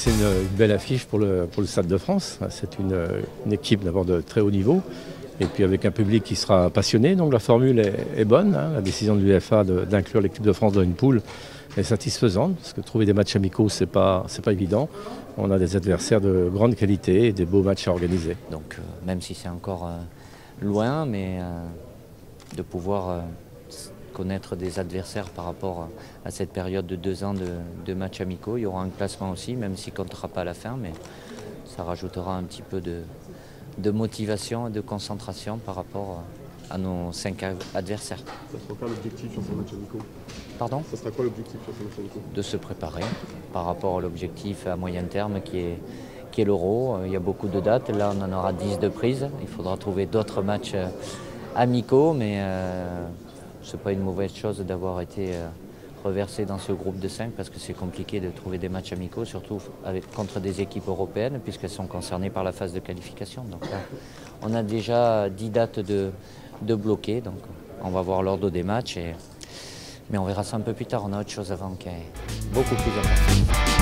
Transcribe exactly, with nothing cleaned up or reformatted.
C'est une, une belle affiche pour le, pour le Stade de France. C'est une, une équipe d'abord de très haut niveau et puis avec un public qui sera passionné. Donc la formule est, est bonne. Hein. La décision de l'U E F A d'inclure l'équipe de France dans une poule est satisfaisante parce que trouver des matchs amicaux, c'est pas, c'est pas évident. On a des adversaires de grande qualité et des beaux matchs à organiser. Donc euh, même si c'est encore euh, loin, mais euh, de pouvoir euh, connaître des adversaires par rapport à cette période de deux ans de, de matchs amicaux. Il y aura un classement aussi, même s'il ne comptera pas à la fin, mais ça rajoutera un petit peu de, de motivation et de concentration par rapport à nos cinq adversaires. Ça sera quoi l'objectif sur ces matchs amicaux? Pardon? Ça sera quoi l'objectif sur ces matchs amicaux? De se préparer par rapport à l'objectif à moyen terme qui est, qui est l'Euro. Il y a beaucoup de dates, là on en aura dix de prise. Il faudra trouver d'autres matchs amicaux, mais euh, ce n'est pas une mauvaise chose d'avoir été euh, reversé dans ce groupe de cinq parce que c'est compliqué de trouver des matchs amicaux, surtout avec, contre des équipes européennes puisqu'elles sont concernées par la phase de qualification. Donc là, on a déjà dix dates de, de bloquées, donc on va voir l'ordre des matchs, et, mais on verra ça un peu plus tard. On a autre chose avant qui est beaucoup plus important.